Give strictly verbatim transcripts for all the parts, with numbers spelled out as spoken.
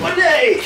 Allez!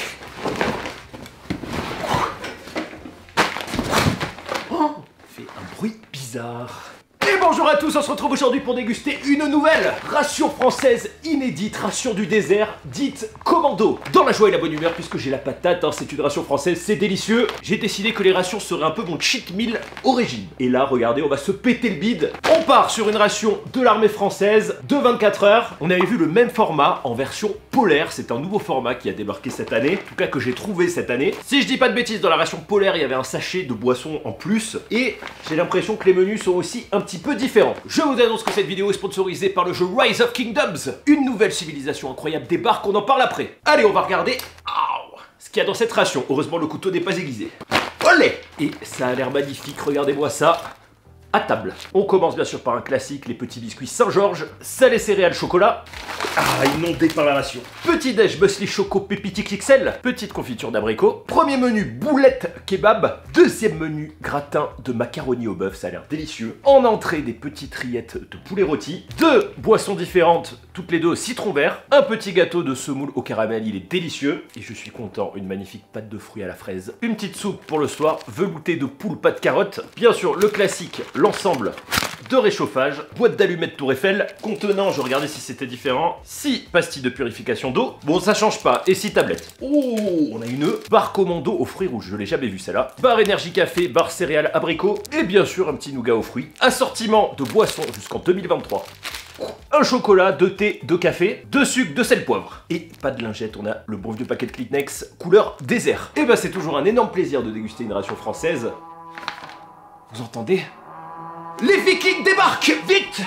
Oh, fait un bruit bizarre. Et bonjour à tous, on se retrouve aujourd'hui pour déguster une nouvelle ration française inédite, ration du désert, dite commando. Dans la joie et la bonne humeur, puisque j'ai la patate, hein, c'est une ration française, c'est délicieux. J'ai décidé que les rations seraient un peu mon cheat meal au régime. Et là, regardez, on va se péter le bide. On part sur une ration de l'armée française de vingt-quatre heures. On avait vu le même format en version polaire, c'est un nouveau format qui a débarqué cette année, en tout cas que j'ai trouvé cette année. Si je dis pas de bêtises, dans la ration polaire, il y avait un sachet de boisson en plus. Et j'ai l'impression que les menus sont aussi un petit peu différent. Je vous annonce que cette vidéo est sponsorisée par le jeu Rise of Kingdoms. Une nouvelle civilisation incroyable débarque, on en parle après. Allez, on va regarder oh, ce qu'il y a dans cette ration. Heureusement, le couteau n'est pas aiguisé. Olé! Et ça a l'air magnifique, regardez-moi ça. À table. On commence bien sûr par un classique, les petits biscuits Saint-Georges, salé céréales chocolat. Ah, inondé par la ration. Petit déj muesli choco pépite X X L, petite confiture d'abricot. Premier menu boulette kebab. Deuxième menu gratin de macaroni au bœuf, ça a l'air délicieux. En entrée des petites rillettes de poulet rôti. Deux boissons différentes, toutes les deux au citron vert. Un petit gâteau de semoule au caramel, il est délicieux. Et je suis content, une magnifique pâte de fruits à la fraise. Une petite soupe pour le soir, velouté de poule pâte carotte. Bien sûr, le classique, l'ensemble de réchauffage, boîte d'allumettes Tour Eiffel, contenant, je regardais si c'était différent, six pastilles de purification d'eau, bon ça change pas, et six tablettes. Oh, on a une barre commando aux fruits rouges, je l'ai jamais vu celle-là, barre énergie café, barre céréales abricot, et bien sûr un petit nougat aux fruits, assortiment de boissons jusqu'en deux mille vingt-trois. Un chocolat, deux thés, deux cafés, deux sucres, deux sel poivre. Et pas de lingette, on a le bon vieux paquet de Kleenex couleur désert. Et bah c'est toujours un énorme plaisir de déguster une ration française. Vous entendez ? Les Vikings débarquent, vite!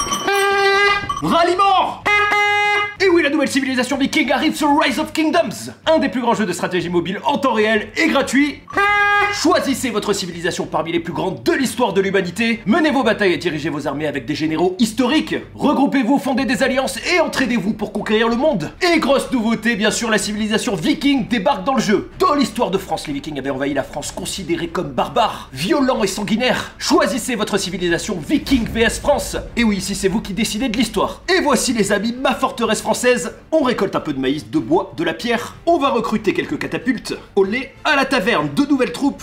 Ralliement! Et oui, la nouvelle civilisation viking arrive sur Rise of Kingdoms, un des plus grands jeux de stratégie mobile en temps réel et gratuit. Choisissez votre civilisation parmi les plus grandes de l'histoire de l'humanité, menez vos batailles et dirigez vos armées avec des généraux historiques, regroupez-vous, fondez des alliances et entraînez-vous pour conquérir le monde. Et grosse nouveauté, bien sûr, la civilisation viking débarque dans le jeu. Dans l'histoire de France, les vikings avaient envahi la France considérée comme barbare, violent et sanguinaire. Choisissez votre civilisation viking vs France. Et oui, ici c'est vous qui décidez de l'histoire. Et voici les amis, ma forteresse française. On récolte un peu de maïs, de bois, de la pierre. On va recruter quelques catapultes. Au lait, à la taverne, de nouvelles troupes.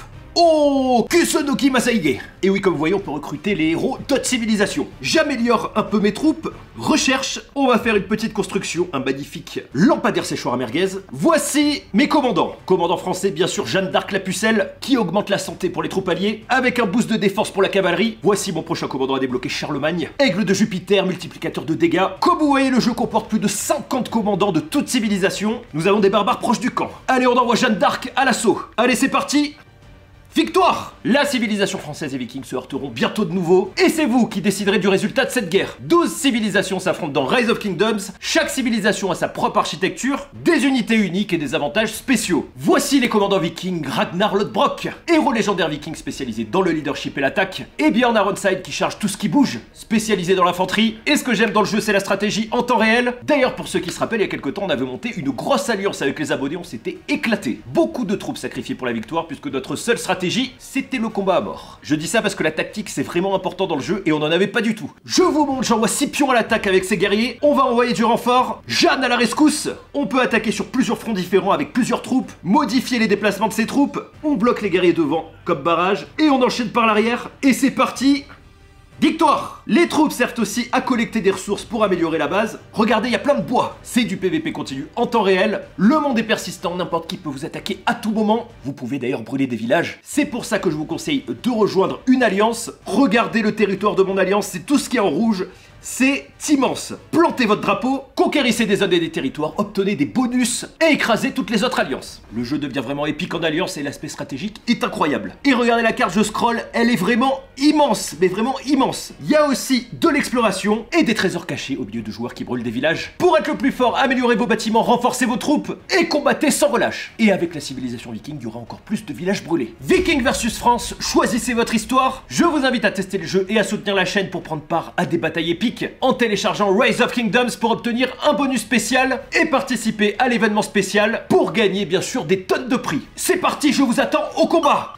Oh, Kusunoki Masaige. Et oui, comme vous voyez, on peut recruter les héros d'autres civilisations. J'améliore un peu mes troupes. Recherche, on va faire une petite construction, un magnifique lampadaire séchoir à merguez. Voici mes commandants. Commandant français, bien sûr, Jeanne d'Arc la pucelle, qui augmente la santé pour les troupes alliées, avec un boost de défense pour la cavalerie. Voici mon prochain commandant à débloquer, Charlemagne. Aigle de Jupiter, multiplicateur de dégâts. Comme vous voyez, le jeu comporte plus de cinquante commandants de toute civilisation. Nous avons des barbares proches du camp. Allez, on envoie Jeanne d'Arc à l'assaut. Allez, c'est parti. Victoire! La civilisation française et viking se heurteront bientôt de nouveau, et c'est vous qui déciderez du résultat de cette guerre. douze civilisations s'affrontent dans Rise of Kingdoms, chaque civilisation a sa propre architecture, des unités uniques et des avantages spéciaux. Voici les commandants vikings Ragnar Lodbrok, héros légendaire viking spécialisé dans le leadership et l'attaque, et Bjorn Ironside qui charge tout ce qui bouge, spécialisé dans l'infanterie, et ce que j'aime dans le jeu c'est la stratégie en temps réel. D'ailleurs pour ceux qui se rappellent, il y a quelques temps on avait monté une grosse alliance avec les abonnés, on s'était éclaté. Beaucoup de troupes sacrifiées pour la victoire puisque notre seule stratégie c'était le combat à mort. Je dis ça parce que la tactique c'est vraiment important dans le jeu et on en avait pas du tout. Je vous montre, j'envoie six pions à l'attaque avec ces guerriers, on va envoyer du renfort, Jeanne à la rescousse, on peut attaquer sur plusieurs fronts différents avec plusieurs troupes, modifier les déplacements de ces troupes, on bloque les guerriers devant comme barrage et on enchaîne par l'arrière et c'est parti. Victoire! Les troupes servent aussi à collecter des ressources pour améliorer la base. Regardez, il y a plein de bois. C'est du P V P continu en temps réel. Le monde est persistant, n'importe qui peut vous attaquer à tout moment. Vous pouvez d'ailleurs brûler des villages. C'est pour ça que je vous conseille de rejoindre une alliance. Regardez le territoire de mon alliance, c'est tout ce qui est en rouge. C'est immense. Plantez votre drapeau, conquérissez des zones et des territoires, obtenez des bonus et écrasez toutes les autres alliances. Le jeu devient vraiment épique en alliance et l'aspect stratégique est incroyable. Et regardez la carte, je scroll, elle est vraiment immense, mais vraiment immense. Il y a aussi de l'exploration et des trésors cachés au milieu de joueurs qui brûlent des villages. Pour être le plus fort, améliorez vos bâtiments, renforcez vos troupes et combattez sans relâche. Et avec la civilisation viking, il y aura encore plus de villages brûlés. Viking versus France, choisissez votre histoire. Je vous invite à tester le jeu et à soutenir la chaîne pour prendre part à des batailles épiques en téléchargeant Rise of Kingdoms pour obtenir un bonus spécial et participer à l'événement spécial pour gagner bien sûr des tonnes de prix. C'est parti, je vous attends au combat.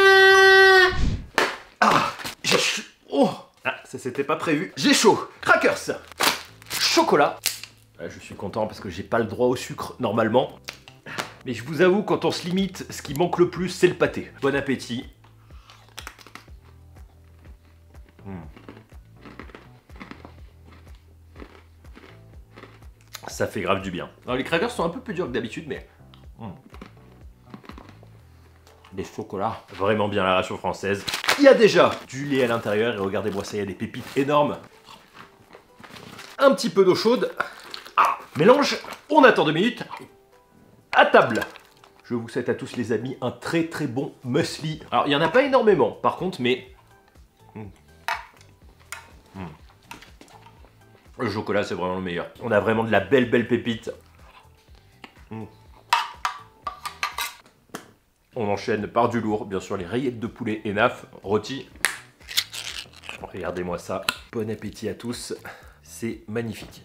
Ah, j'ai chaud. Oh, ah, ça c'était pas prévu. J'ai chaud. Crackers. Chocolat. Je suis content parce que j'ai pas le droit au sucre normalement. Mais je vous avoue, quand on se limite, ce qui manque le plus, c'est le pâté. Bon appétit. Mmh. Ça fait grave du bien. Alors les crackers sont un peu plus durs que d'habitude, mais... Mmh. Des chocolats. Vraiment bien la ration française. Il y a déjà du lait à l'intérieur, et regardez-moi ça, il y a des pépites énormes. Un petit peu d'eau chaude. Ah, mélange. On attend deux minutes. À table. Je vous souhaite à tous les amis un très très bon muesli. Alors il n'y en a pas énormément par contre, mais... Mmh. Mmh. Le chocolat c'est vraiment le meilleur. On a vraiment de la belle belle pépite. Mmh. On enchaîne par du lourd, bien sûr les rayettes de poulet Enaf, rôti. Regardez-moi ça. Bon appétit à tous. C'est magnifique.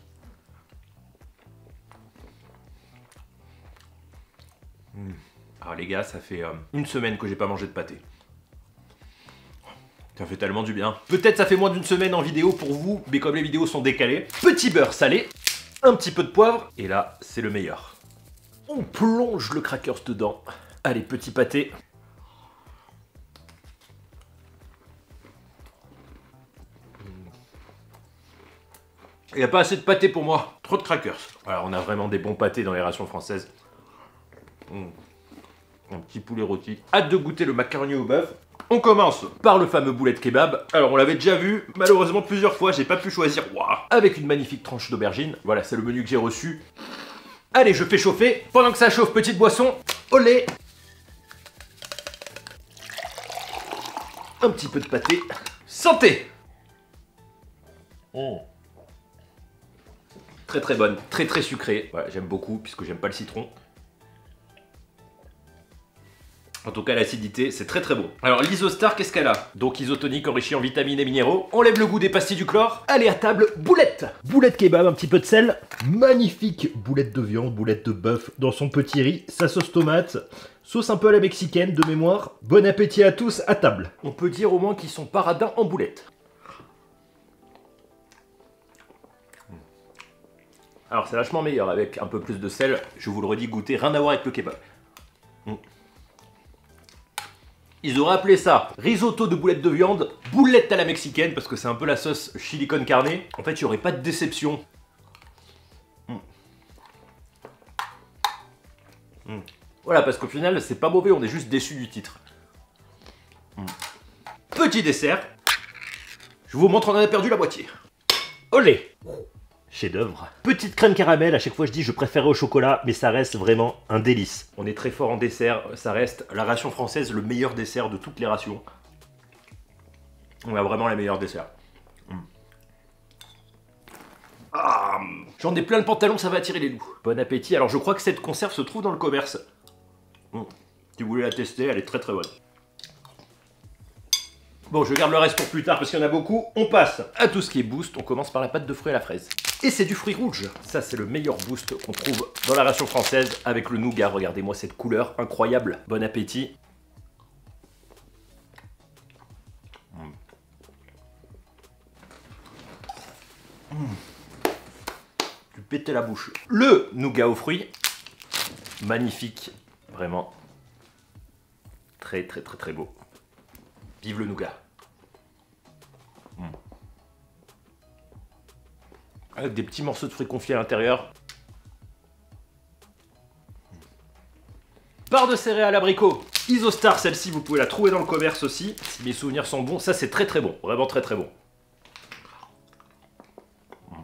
Mmh. Alors les gars, ça fait euh, une semaine que j'ai pas mangé de pâté. Ça fait tellement du bien. Peut-être ça fait moins d'une semaine en vidéo pour vous, mais comme les vidéos sont décalées, petit beurre salé, un petit peu de poivre, et là, c'est le meilleur. On plonge le crackers dedans. Allez, petit pâté. Il n'y a pas assez de pâté pour moi. Trop de crackers. Alors, on a vraiment des bons pâtés dans les rations françaises. Mmh. Un petit poulet rôti. Hâte de goûter le macaroni au bœuf. On commence par le fameux boulet de kebab. Alors on l'avait déjà vu, malheureusement plusieurs fois, j'ai pas pu choisir. Wow. Avec une magnifique tranche d'aubergine. Voilà, c'est le menu que j'ai reçu. Allez, je fais chauffer. Pendant que ça chauffe, petite boisson. Olé. Un petit peu de pâté. Santé. Mmh. Très très bonne, très très sucrée. Voilà, j'aime beaucoup puisque j'aime pas le citron. En tout cas, l'acidité, c'est très très bon. Alors, l'Isostar, qu'est-ce qu'elle a? Donc, isotonique enrichi en vitamines et minéraux. Enlève le goût des pastilles du chlore. Allez, à table, boulette. Boulette kebab, un petit peu de sel. Magnifique boulette de viande, boulette de bœuf dans son petit riz. Sa sauce tomate, sauce un peu à la mexicaine, de mémoire. Bon appétit à tous, à table. On peut dire au moins qu'ils sont paradins en boulettes. Alors, c'est vachement meilleur avec un peu plus de sel. Je vous le redis, goûter, rien à voir avec le kebab. Mmh. Ils auraient appelé ça risotto de boulettes de viande, boulette à la mexicaine, parce que c'est un peu la sauce chili con carne. En fait, il n'y aurait pas de déception. Mmh. Mmh. Voilà, parce qu'au final, c'est pas mauvais, on est juste déçu du titre. Mmh. Petit dessert. Je vous montre, on en a perdu la moitié. Olé! Chef-d'œuvre. Petite crème caramel, à chaque fois je dis je préférais au chocolat, mais ça reste vraiment un délice. On est très fort en dessert, ça reste la ration française, le meilleur dessert de toutes les rations. On a vraiment les meilleurs desserts. Mmh. Ah, j'en ai plein le pantalon, ça va attirer les loups. Bon appétit, alors je crois que cette conserve se trouve dans le commerce. Mmh. Si vous voulez la tester, elle est très très bonne. Bon, je garde le reste pour plus tard parce qu'il y en a beaucoup. On passe à tout ce qui est boost. On commence par la pâte de fruits à la fraise. Et c'est du fruit rouge. Ça, c'est le meilleur boost qu'on trouve dans la ration française avec le nougat. Regardez-moi cette couleur incroyable. Bon appétit. Mmh. Mmh. Tu pétais la bouche. Le nougat aux fruits. Magnifique. Vraiment. Très, très, très, très beau. Vive le nougat. Mmh. Avec des petits morceaux de fruits confits à l'intérieur. Mmh. Barre de céréales abricot. Isostar, celle-ci, vous pouvez la trouver dans le commerce aussi. Si mes souvenirs sont bons, ça c'est très très bon. Vraiment très très bon. Mmh.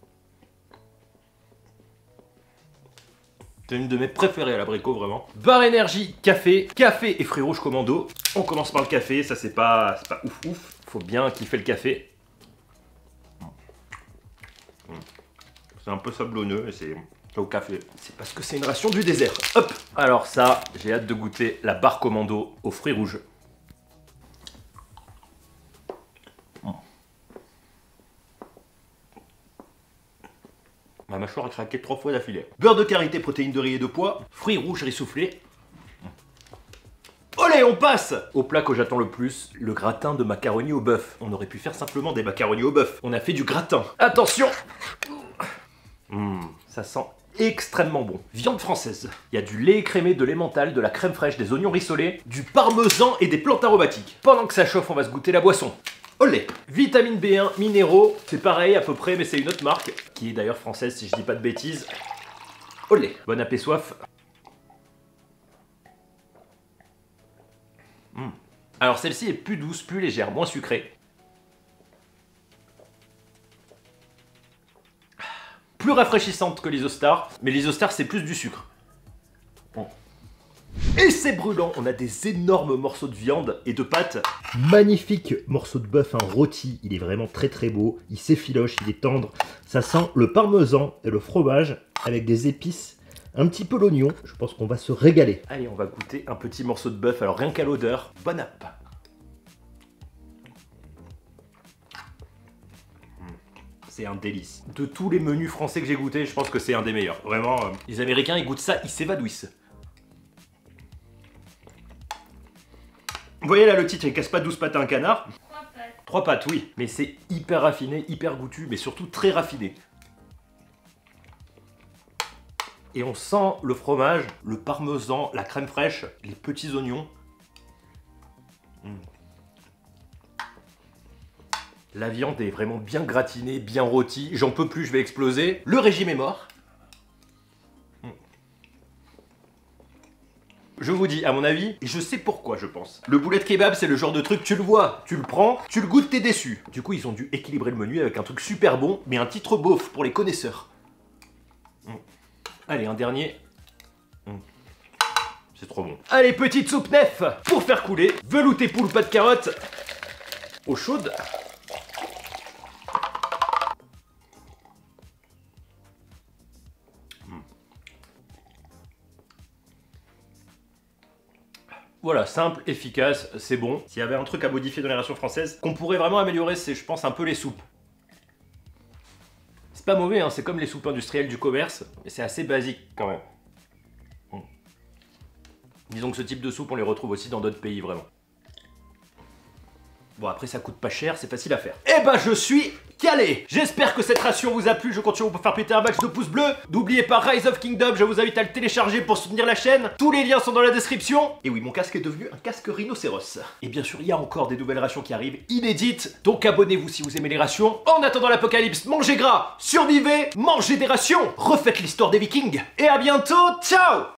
C'est une de mes préférées à l'abricot, vraiment. Barre énergie, café, café et fruits rouges commando. On commence par le café, ça c'est pas, c'est pas ouf ouf. Faut bien kiffer le café. C'est un peu sablonneux et c'est au café. C'est parce que c'est une ration du désert. Hop. Alors ça, j'ai hâte de goûter la barre commando aux fruits rouges. Mmh. Ma mâchoire a craqué trois fois d'affilée. Beurre de karité, protéines de riz et de pois, fruits rouges, riz soufflé. Olé, on passe au plat que j'attends le plus, le gratin de macaroni au bœuf. On aurait pu faire simplement des macaronis au bœuf. On a fait du gratin. Attention. Mmh, ça sent extrêmement bon. Viande française. Il y a du lait écrémé, de l'emmental, de la crème fraîche, des oignons rissolés, du parmesan et des plantes aromatiques. Pendant que ça chauffe, on va se goûter la boisson. Olé. Vitamine B un, minéraux, c'est pareil à peu près, mais c'est une autre marque, qui est d'ailleurs française si je dis pas de bêtises. Olé. Bon appétit soif. Mmh. Alors celle-ci est plus douce, plus légère, moins sucrée. Plus rafraîchissante que l'Isostar, mais l'Isostar c'est plus du sucre. Bon. Et c'est brûlant, on a des énormes morceaux de viande et de pâte. Magnifique morceau de bœuf, un rôti, il est vraiment très très beau, il s'effiloche, il est tendre. Ça sent le parmesan et le fromage avec des épices, un petit peu l'oignon. Je pense qu'on va se régaler. Allez, on va goûter un petit morceau de bœuf, alors rien qu'à l'odeur, bon app. C'est un délice. De tous les menus français que j'ai goûtés, je pense que c'est un des meilleurs. Vraiment, euh, les Américains, ils goûtent ça, ils s'évanouissent. Vous voyez là le titre, il casse pas douze pattes à un canard. Trois pattes. Trois pattes, oui. Mais c'est hyper raffiné, hyper goûtu, mais surtout très raffiné. Et on sent le fromage, le parmesan, la crème fraîche, les petits oignons. Mmh. La viande est vraiment bien gratinée, bien rôtie. J'en peux plus, je vais exploser. Le régime est mort. Je vous dis, à mon avis, et je sais pourquoi, je pense. Le boulet de kebab, c'est le genre de truc, tu le vois, tu le prends, tu le goûtes, t'es déçu. Du coup, ils ont dû équilibrer le menu avec un truc super bon, mais un titre beauf pour les connaisseurs. Mmh. Allez, un dernier. Mmh. C'est trop bon. Allez, petite soupe nef pour faire couler. Velouté poule, pas de carottes. Eau chaude. Voilà, simple, efficace, c'est bon. S'il y avait un truc à modifier dans les rations françaises, qu'on pourrait vraiment améliorer, c'est, je pense, un peu les soupes. C'est pas mauvais, hein, c'est comme les soupes industrielles du commerce, mais c'est assez basique quand même. Mmh. Disons que ce type de soupe, on les retrouve aussi dans d'autres pays, vraiment. Bon, après, ça coûte pas cher, c'est facile à faire. Eh ben, je suis calé. J'espère que cette ration vous a plu. Je continue pour faire péter un max de pouces bleus. N'oubliez pas Rise of Kingdom, je vous invite à le télécharger pour soutenir la chaîne. Tous les liens sont dans la description. Et oui, mon casque est devenu un casque rhinocéros. Et bien sûr, il y a encore des nouvelles rations qui arrivent, inédites. Donc abonnez-vous si vous aimez les rations. En attendant l'apocalypse, mangez gras, survivez, mangez des rations. Refaites l'histoire des Vikings. Et à bientôt, ciao.